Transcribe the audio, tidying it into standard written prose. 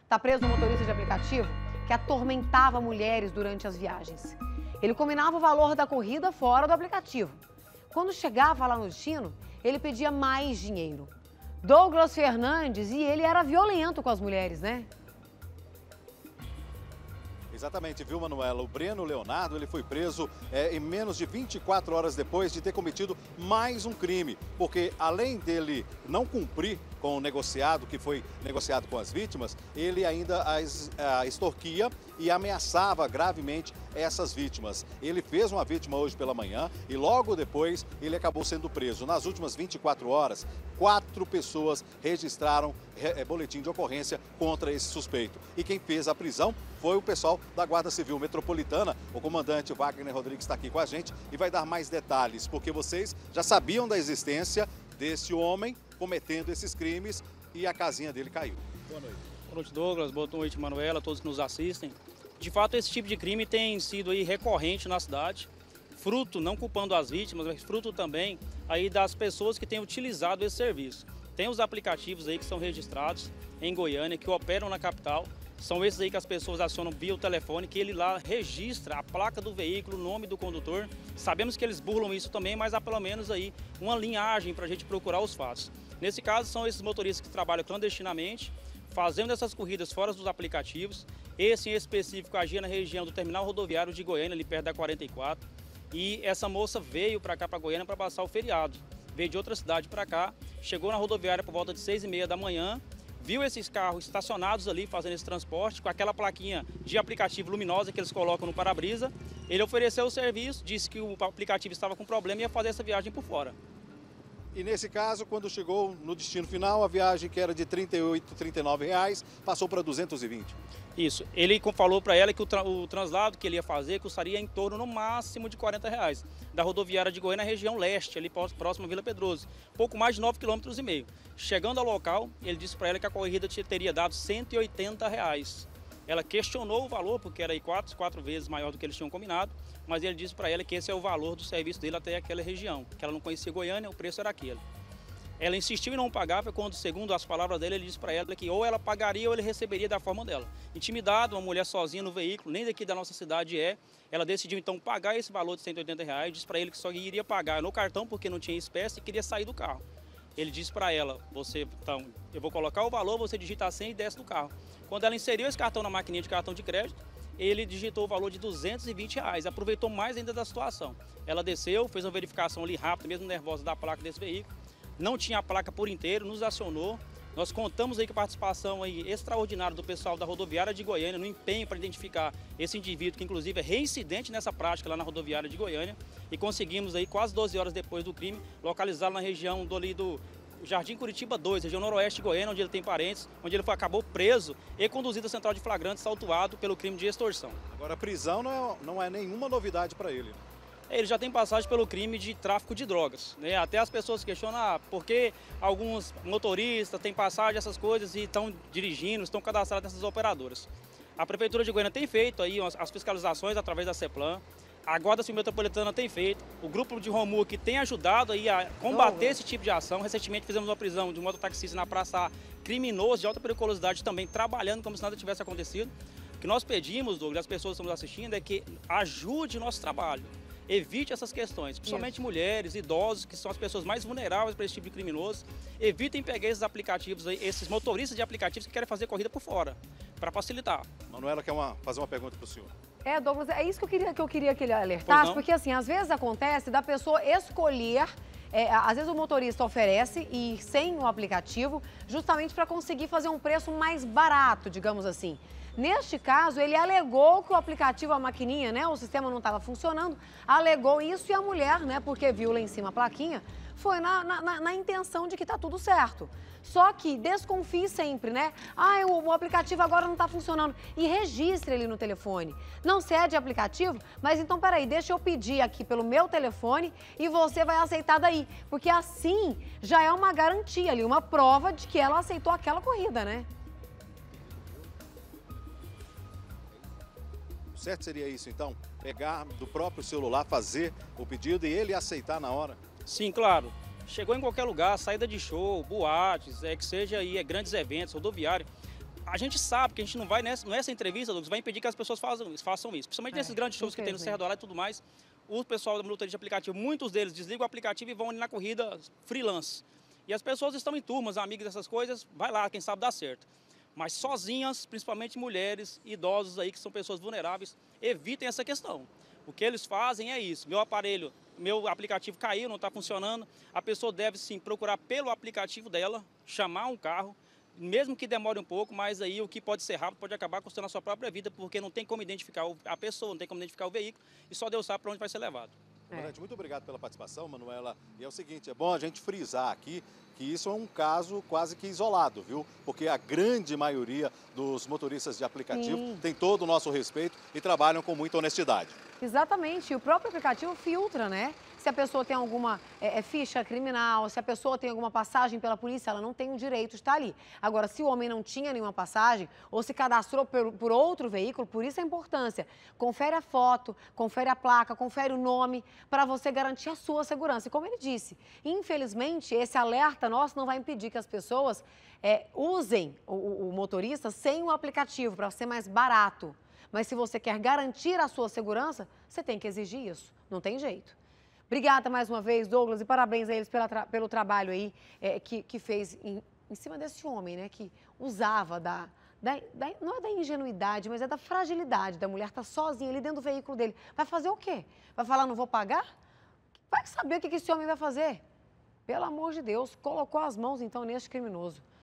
Tá preso um motorista de aplicativo que atormentava mulheres durante as viagens. Ele combinava o valor da corrida fora do aplicativo. Quando chegava lá no destino, ele pedia mais dinheiro. Douglas Fernandes, e ele era violento com as mulheres, né? Exatamente, viu, Manuela? O Breno Leonardo, ele foi preso em menos de 24 horas depois de ter cometido mais um crime. Porque além dele não cumprir com o negociado, que foi negociado com as vítimas, ele ainda as extorquia e ameaçava gravemente essas vítimas. Ele fez uma vítima hoje pela manhã e logo depois ele acabou sendo preso. Nas últimas 24 horas, 4 pessoas registraram boletim de ocorrência contra esse suspeito. E quem fez a prisão foi o pessoal da Guarda Civil Metropolitana. O comandante Wagner Rodrigues está aqui com a gente e vai dar mais detalhes, porque vocês já sabiam da existência desse homem cometendo esses crimes e a casinha dele caiu. Boa noite. Boa noite, Douglas. Boa noite, Manuela, todos que nos assistem. De fato, esse tipo de crime tem sido aí recorrente na cidade, fruto, não culpando as vítimas, mas fruto também aí das pessoas que têm utilizado esse serviço. Tem os aplicativos aí que são registrados em Goiânia, que operam na capital. São esses aí que as pessoas acionam via o telefone, que ele lá registra a placa do veículo, o nome do condutor. Sabemos que eles burlam isso também, mas há pelo menos aí uma linhagem para a gente procurar os fatos. Nesse caso, são esses motoristas que trabalham clandestinamente, fazendo essas corridas fora dos aplicativos. Esse em específico agia na região do terminal rodoviário de Goiânia, ali perto da 44. E essa moça veio para cá, para Goiânia, para passar o feriado. Veio de outra cidade para cá, chegou na rodoviária por volta de 6h30 da manhã, viu esses carros estacionados ali fazendo esse transporte, com aquela plaquinha de aplicativo luminosa que eles colocam no para-brisa. Ele ofereceu o serviço, disse que o aplicativo estava com problema e ia fazer essa viagem por fora. E nesse caso, quando chegou no destino final, a viagem que era de R$ 38, R$ 39, passou para 220. Isso. Ele falou para ela que o translado que ele ia fazer custaria em torno, no máximo, de R$ 40, da rodoviária de Goiânia, na região leste, ali próximo à Vila Pedroso. Pouco mais de 9,5 km. Chegando ao local, ele disse para ela que a corrida teria dado R$ 180. Ela questionou o valor, porque era aí quatro vezes maior do que eles tinham combinado, mas ele disse para ela que esse é o valor do serviço dele até aquela região, que ela não conhecia Goiânia, o preço era aquele. Ela insistiu em não pagar, foi quando, segundo as palavras dele, ele disse para ela que ou ela pagaria ou ele receberia da forma dela. Intimidado, uma mulher sozinha no veículo, nem daqui da nossa cidade ela decidiu então pagar esse valor de R$ 180, disse para ele que só iria pagar no cartão porque não tinha espécie e queria sair do carro. Ele disse para ela, então, eu vou colocar o valor, você digita a senha e desce do carro. Quando ela inseriu esse cartão na maquininha de cartão de crédito, ele digitou o valor de R$ 220, aproveitou mais ainda da situação. Ela desceu, fez uma verificação ali rápida, mesmo nervosa, da placa desse veículo. Não tinha a placa por inteiro, nos acionou. Nós contamos aí com a participação aí extraordinária do pessoal da rodoviária de Goiânia no empenho para identificar esse indivíduo, que inclusive é reincidente nessa prática lá na rodoviária de Goiânia. E conseguimos aí, quase 12 horas depois do crime, localizá-lo na região do Jardim Curitiba 2, região noroeste de Goiânia, onde ele tem parentes, onde ele acabou preso e conduzido à central de flagrantes, autuado pelo crime de extorsão. Agora, a prisão não é nenhuma novidade para ele. Ele já tem passagem pelo crime de tráfico de drogas, né? Até as pessoas questionam por que alguns motoristas têm passagem, essas coisas, e estão dirigindo, estão cadastrados nessas operadoras. A Prefeitura de Goiânia tem feito aí as fiscalizações através da CEPLAN, a Guarda Civil Metropolitana tem feito, o grupo de Romu que tem ajudado aí a combater esse tipo de ação. Recentemente fizemos uma prisão de um mototaxista na Praça criminoso de alta periculosidade também, trabalhando como se nada tivesse acontecido. O que nós pedimos, Douglas, as pessoas que estão nos assistindo, é que ajude o nosso trabalho. Evite essas questões, principalmente mulheres, idosos, que são as pessoas mais vulneráveis para esse tipo de criminoso. Evitem pegar esses aplicativos aí, esses motoristas de aplicativos que querem fazer corrida por fora, para facilitar. Manuela quer fazer uma pergunta para o senhor. Douglas, é isso que eu queria que ele alertasse, porque assim, às vezes acontece da pessoa escolher, às vezes o motorista oferece e sem o aplicativo, justamente para conseguir fazer um preço mais barato, digamos assim. Neste caso, ele alegou que o aplicativo, a maquininha, né, o sistema não estava funcionando, alegou isso e a mulher, né, porque viu lá em cima a plaquinha, foi na intenção de que está tudo certo. Só que desconfie sempre, né? O aplicativo agora não está funcionando. E registre ele no telefone. Não cede aplicativo, mas então peraí, deixa eu pedir aqui pelo meu telefone e você vai aceitar daí. Porque assim já é uma garantia ali, uma prova de que ela aceitou aquela corrida, né? Certo seria isso, então? Pegar do próprio celular, fazer o pedido e ele aceitar na hora? Sim, claro. Chegou em qualquer lugar, saída de show, boates, que seja aí, grandes eventos, rodoviário. A gente sabe que a gente não vai nessa entrevista, Douglas, vai impedir que as pessoas façam isso. Principalmente nesses grandes shows que tem no Serra do Arara e tudo mais. O pessoal da motorista de aplicativo, muitos deles desligam o aplicativo e vão ali na corrida freelance. E as pessoas estão em turmas, amigos, essas coisas, vai lá, quem sabe dá certo. Mas sozinhas, principalmente mulheres, idosos aí, que são pessoas vulneráveis, evitem essa questão. O que eles fazem é isso, meu aplicativo caiu, não está funcionando, a pessoa deve sim procurar pelo aplicativo dela, chamar um carro, mesmo que demore um pouco, mas aí o que pode ser rápido pode acabar custando a sua própria vida, porque não tem como identificar a pessoa, não tem como identificar o veículo e só Deus sabe para onde vai ser levado. Comandante, muito obrigado pela participação, Manuela. E é o seguinte, é bom a gente frisar aqui que isso é um caso quase que isolado, viu? Porque a grande maioria dos motoristas de aplicativo tem todo o nosso respeito e trabalham com muita honestidade. Exatamente, e o próprio aplicativo filtra, né? Se a pessoa tem alguma ficha criminal, se a pessoa tem alguma passagem pela polícia, ela não tem o direito de estar ali. Agora, se o homem não tinha nenhuma passagem ou se cadastrou por outro veículo, por isso a importância. Confere a foto, confere a placa, confere o nome, para você garantir a sua segurança. E como ele disse, infelizmente, esse alerta nosso não vai impedir que as pessoas usem o motorista sem o aplicativo, para ser mais barato. Mas se você quer garantir a sua segurança, você tem que exigir isso. Não tem jeito. Obrigada mais uma vez, Douglas, e parabéns a eles pelo trabalho aí que fez em cima desse homem, né? Que usava não é da ingenuidade, mas é da fragilidade da mulher estar sozinha ali dentro do veículo dele. Vai fazer o quê? Vai falar, não vou pagar? Vai saber o que esse homem vai fazer. Pelo amor de Deus, colocou as mãos então neste criminoso.